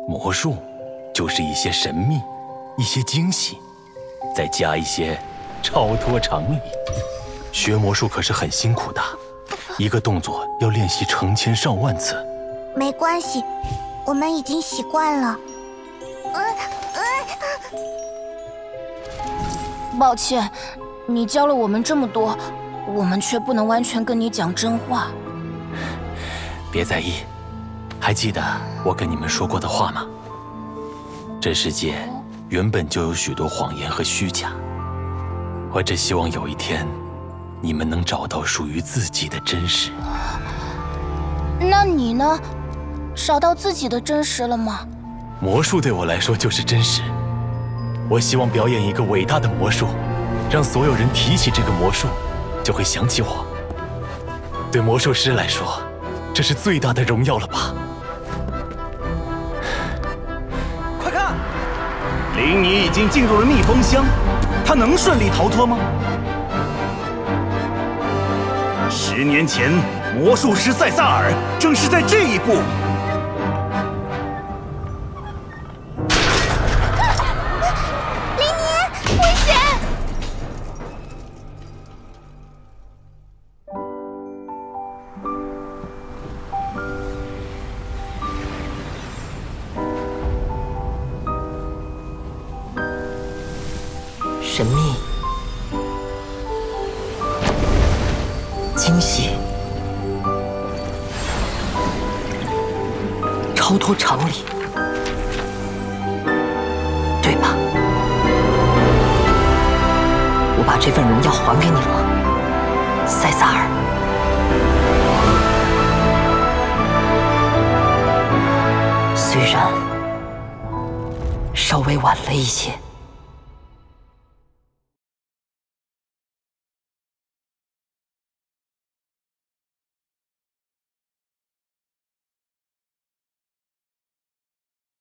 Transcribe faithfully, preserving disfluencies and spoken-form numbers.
魔术就是一些神秘，一些惊喜，再加一些超脱常理。学魔术可是很辛苦的，一个动作要练习成千上万次。 没关系，我们已经习惯了。嗯嗯。抱歉，你教了我们这么多，我们却不能完全跟你讲真话。 别在意，还记得我跟你们说过的话吗？这世界原本就有许多谎言和虚假，我只希望有一天，你们能找到属于自己的真实。 那你呢？找到自己的真实了吗？ 魔术对我来说就是真实。我希望表演一个伟大的魔术，让所有人提起这个魔术，就会想起我。对魔术师来说，这是最大的荣耀了吧？ 快看，林妮已经进入了蜜蜂箱，她能顺利逃脱吗？十年前，魔术师塞萨尔正是在这一步。 林妮，危险！ 神秘。 惊喜，超脱常理，对吧？我把这份荣耀还给你了，塞萨尔。虽然稍微晚了一些。